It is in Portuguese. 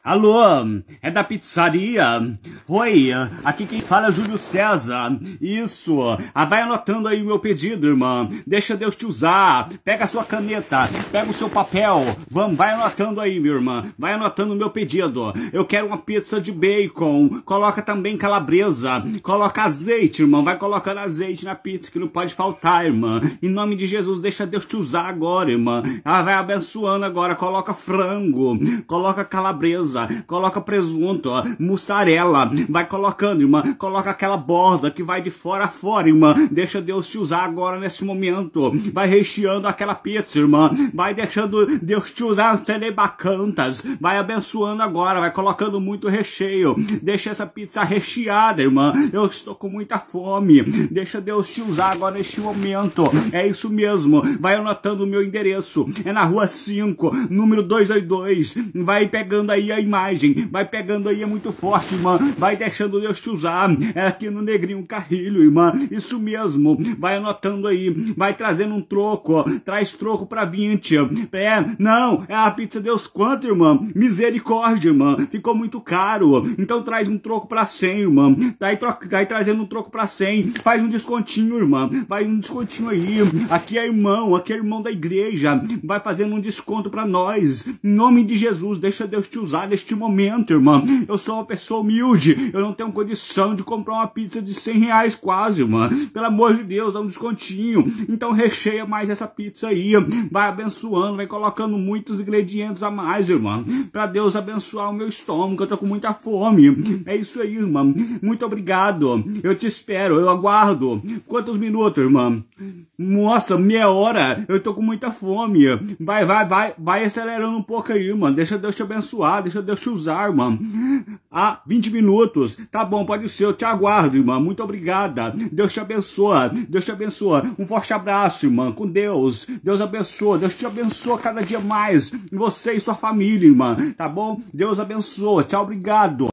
Alô, é da pizzaria? Oi, aqui quem fala é Júlio César. Isso, vai anotando aí o meu pedido, irmã. Deixa Deus te usar. Pega a sua caneta, pega o seu papel. Vamos, vai anotando aí, minha irmã. Vai anotando o meu pedido. Eu quero uma pizza de bacon. Coloca também calabresa. Coloca azeite, irmã. Vai colocando azeite na pizza que não pode faltar, irmã. Em nome de Jesus, deixa Deus te usar agora, irmã. Vai abençoando agora. Coloca frango. Coloca calabresa. Coloca presunto, mussarela, vai colocando, irmã, coloca aquela borda que vai de fora a fora, irmã, deixa Deus te usar agora nesse momento, vai recheando aquela pizza, irmã, vai deixando Deus te usar telebacantas, vai abençoando agora, vai colocando muito recheio, deixa essa pizza recheada, irmã, eu estou com muita fome, deixa Deus te usar agora neste momento, é isso mesmo, vai anotando o meu endereço, é na rua 5, número 222, vai pegando aí a imagem, vai pegando aí, é muito forte, irmã, vai deixando Deus te usar, é aqui no Negrinho Carrilho, irmã, isso mesmo, vai anotando aí, vai trazendo um troco, ó, traz troco pra 20, não, é a pizza Deus quanto, irmã, misericórdia, irmã, ficou muito caro, então traz um troco pra 100, irmã, daí trazendo um troco pra 100, faz um descontinho, irmã, faz um descontinho aí, aqui é irmão da igreja, vai fazendo um desconto pra nós, em nome de Jesus, deixa Deus te usar neste momento, irmã. Eu sou uma pessoa humilde, eu não tenho condição de comprar uma pizza de 100 reais quase, irmã. Pelo amor de Deus, dá um descontinho. Então recheia mais essa pizza aí, vai abençoando, vai colocando muitos ingredientes a mais, irmã. Para Deus abençoar o meu estômago, eu tô com muita fome. É isso aí, irmã. Muito obrigado. Eu te espero, eu aguardo. Quantos minutos, irmã? Nossa, meia hora. Eu tô com muita fome. Vai acelerando um pouco aí, irmã. Deixa Deus te abençoar, deixa Deus te usar, irmã. 20 minutos. Tá bom, pode ser, eu te aguardo, irmã. Muito obrigada. Deus te abençoa. Deus te abençoa. Um forte abraço, irmã. Com Deus. Deus abençoa. Deus te abençoa cada dia mais. Você e sua família, irmã. Tá bom? Deus abençoa. Tchau, obrigado.